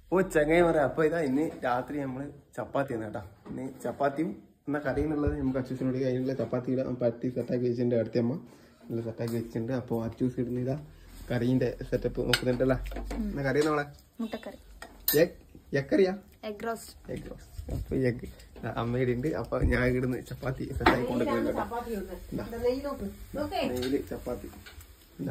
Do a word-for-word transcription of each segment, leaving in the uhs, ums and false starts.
ഓ ചങ്ങായി പറയാം. അപ്പൊ ഇതാ ഇന്ന് രാത്രി നമ്മള് ചപ്പാത്തി ആണ് കേട്ടാ. ഇന്ന് ചപ്പാത്തിയും എന്നാ കറിയെന്നുള്ളത് നമുക്ക് അച്ചൂസിനോട് അതിനുള്ള ചപ്പാത്തി ഇടാൻ പറ്റി സെറ്റാക്കി വെച്ചിട്ടുണ്ട്. അടുത്ത അമ്മ നല്ല സെറ്റാക്കി വെച്ചിട്ടുണ്ട്. അപ്പൊ അച്ചൂസ് ഇടുന്ന ഇതാ കറീന്റെ സെറ്റപ്പ് നോക്കുന്നുണ്ടല്ലേ. എന്നാ കറി നമ്മളെ മുട്ടക്കറി എക്കറിയാ എഗ് റോസ്റ്റ് എഗ് റോസ്റ്റ്. അപ്പൊ എഗ് അമ്മയുടെ ഉണ്ട്. അപ്പൊ ഞാൻ ഇടുന്ന ചപ്പാത്തി സെറ്റാക്കി കൊണ്ടുവരുന്നുണ്ട്. നെയ്യില് ചപ്പാത്തി എന്താ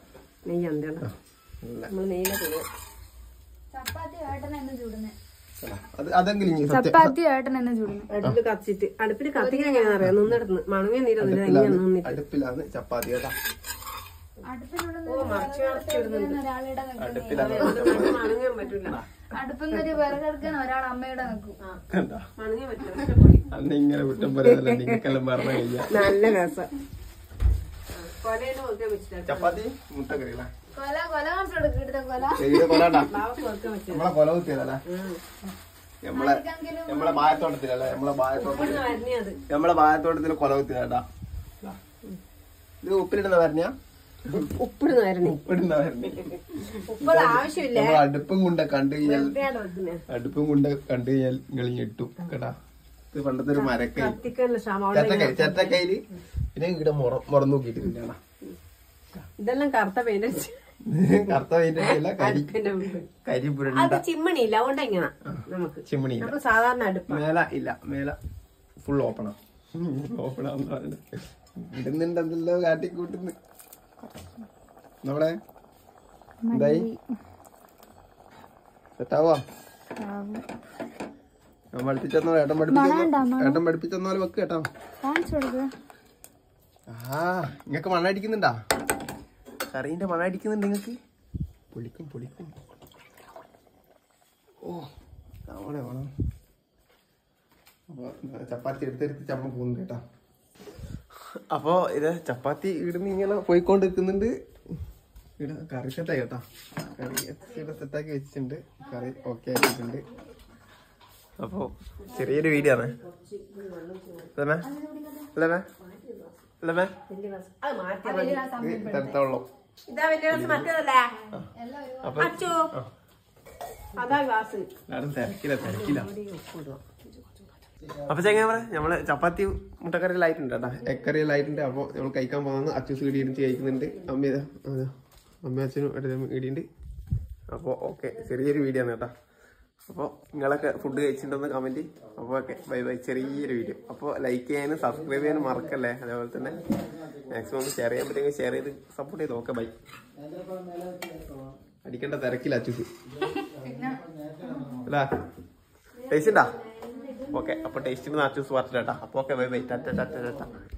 ചപ്പാത്തി ഏട്ടൻ എന്നെ ചൂടുന്നു. അടുപ്പിൽ കത്തിച്ചിട്ട് അടുപ്പിൽ കത്തിക്കാൻ എങ്ങനെയാ അറിയാം നിന്നിടന്ന് മണങ്ങ നീരൊന്നില്ല. അടുപ്പിലാണ് ചപ്പാത്തി കേട്ടാ. മണങ്ങാൻ പറ്റൂല. അടുപ്പം കയറി വിറകെടുക്കാൻ ഒരാൾ അമ്മയുടെ നിൽക്കും. മണങ്ങാൻ പറ്റില്ല. അന്ന് ഇങ്ങനെ കുറ്റം പറയാനല്ല നിങ്ങൾക്കെല്ലാം പറഞ്ഞ കഴിയാ. നല്ല രസം. കൊലയിൽ നോക്കാൻ വെച്ചിട്ടാ ചപ്പാത്തി മുട്ടക്കറിയില്ല. കൊല കൊല കൊണ്ടെടുക്കിട്ട് കൊല കൊലാണ്ടാ നോക്കാൻ വെച്ചത് നമ്മളെ കൊല കുത്തിയതല്ലേ. നമ്മളെ നമ്മളെ ബായത്തോട്ടത്തിലല്ലേ നമ്മളെ ബായത്തോട്ടത്തിൽ വരണത്. നമ്മളെ ബായത്തോട്ടത്തില് കൊല കുത്തിയതാ. ഇത് ഉപ്പിലിടുന്ന വരഞ്ഞ ഉപ്പിടുന്ന വരണേ. ഉപ്പിടുന്ന വരണേ. ഉപ്പത് ആവശ്യമില്ല. നമ്മൾ അടുപ്പം കൊണ്ട് കണ്ടു കഴിഞ്ഞാൽ അടുപ്പം കൊണ്ട് കണ്ടു കഴിഞ്ഞാൽ നിങ്ങൾ ഞെട്ടും കേട്ടാ. ഇത് പണ്ടത്തെ ഒരു മരക്കൈ കത്തിക്കാനുള്ള ക്ഷമ. ചെറ്റക്കൈ ചെറ്റക്കൈയില് പിന്നെ ഇവിടെ മുറ മുറ നോക്കിട്ട് പിന്നെയാണ് ഇതെല്ലാം കറുത്ത പെയിന്റ് കറുത്ത പെയിന്റ് കരി കരി അത് ചിമ്മണിയില്ല. അതുകൊണ്ട് എങ്ങനെ നമുക്ക് ചിമ്മണി അപ്പൊ സാധാരണ അടുപ്പ് മേല ഇല്ല. മേല ഫുൾ ഓപ്പണാ. ഓപ്പണാ ഇടുന്നുണ്ട്. എന്തെല്ലോ കാട്ടിക്കൂട്ടുന്നു. നമ്മളെ എന്തായി സെറ്റാവാ. പഠിപ്പിച്ചെന്നോ ഏട്ടൻ പഠിപ്പിച്ചോ ഏട്ടൻ പഠിപ്പിച്ചെന്നാലും വെക്ക് കേട്ടോ. ആ നിങ്ങക്ക് മണ അടിക്കുന്നുണ്ടാ? കറീന്റെ മണ അടിക്കുന്നുണ്ട് നിങ്ങക്ക്? പൊളിക്കും പൊളിക്കും. ഓ അവിടെ വേണം. അപ്പൊ ചപ്പാത്തി എടുത്തെടുത്ത് ചമ്മ പോകുന്നു കേട്ടാ. അപ്പൊ ഇത് ചപ്പാത്തി ഇവിടുന്ന് ഇങ്ങനെ പോയിക്കൊണ്ടിരിക്കുന്നുണ്ട്. ഇവിടെ കറി സെറ്റായി കേട്ടാ. കറി ഇവിടെ സെറ്റാക്കി വെച്ചിട്ടുണ്ട്. കറി ഓക്കെ ആക്കിയിട്ടുണ്ട്. അപ്പൊ ചെറിയൊരു വീഡിയോ ആണ്. അല്ലേ അല്ലേ അല്ലേ തരത്തോളം ഇതാ വലിയ ഗ്ലാസ് മറ്റേതല്ലേ. അതാ ഗ്ലാസ്. തിരക്കില്ല തിരക്കില്ല. അപ്പൊ ചെങ്ങനെ പറയാ നമ്മള് ചപ്പാത്തി മുട്ടക്കറിയിലായിട്ടുണ്ട് കേട്ടാ. എക്കറിയിലായിട്ടുണ്ട്. അപ്പൊ നമ്മൾ കഴിക്കാൻ പോകുന്നത് അച്ചൂസ് ഇടിയിട്ട് കഴിക്കുന്നുണ്ട്. അമ്മ ഇതാ അതാ അമ്മ അച്ഛനും എടുത്ത് ഇടിയുണ്ട്. അപ്പൊ ഓക്കെ ചെറിയൊരു വീഡിയോ ആണ് കേട്ടാ. അപ്പോൾ നിങ്ങളൊക്കെ ഫുഡ് കഴിച്ചിട്ടുണ്ടെന്ന് കമന്റ്. അപ്പോൾ ഓക്കെ ബൈ ബൈ. ചെറിയൊരു വീഡിയോ. അപ്പോൾ ലൈക്ക് ചെയ്യാനും സബ്സ്ക്രൈബ് ചെയ്യാനും മറക്കല്ലേ. അതേപോലെ തന്നെ മാക്സിമം ഷെയർ ചെയ്യാൻ പറ്റുമെങ്കിൽ ഷെയർ ചെയ്ത് സപ്പോർട്ട് ചെയ്ത്. Okay bye. അടിക്കേണ്ട തിരക്കില്ല അച്ചൂസ് അല്ല ടേസ്റ്റ് ഉണ്ടാ. ഓക്കെ അപ്പൊ ടേസ്റ്റിന് അച്ചൂസ് പറഞ്ഞിട്ടാ. അപ്പൊ okay bye bye. Tata tata Tata.